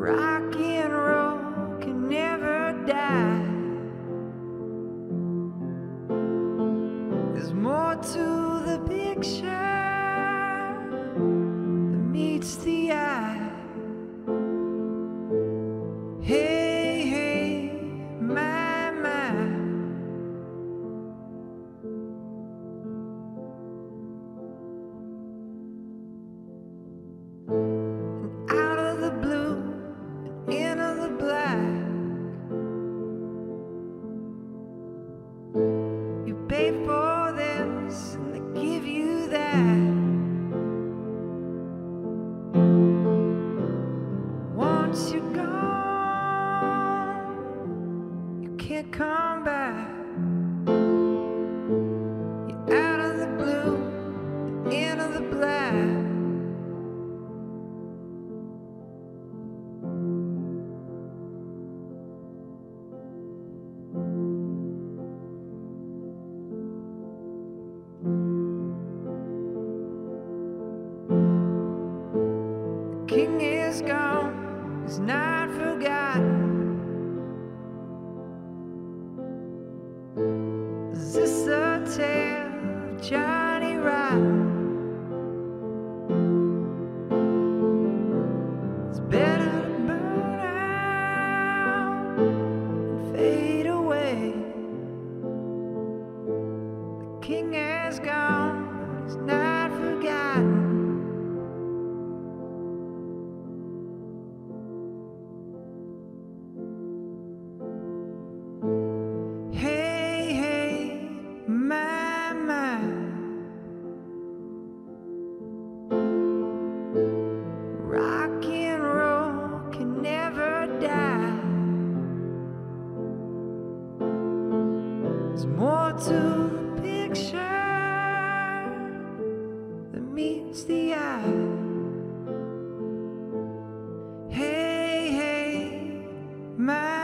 Rock and roll can never die. There's more to the picture than meets the eye. Hey, hey, my, my. And out of the blue and into the black, you pay for this and they give you that. Once you're gone, you can't come back. You're out of the blue and into the black. The king is gone, he's not forgotten. Is this a tale of Johnny Rotten? It's better to burn out and fade away. The king has gone, he's not forgotten. Hey, hey, my, my. Rock and roll can never die. There's more to the picture than meets the eye. Hey, hey, my.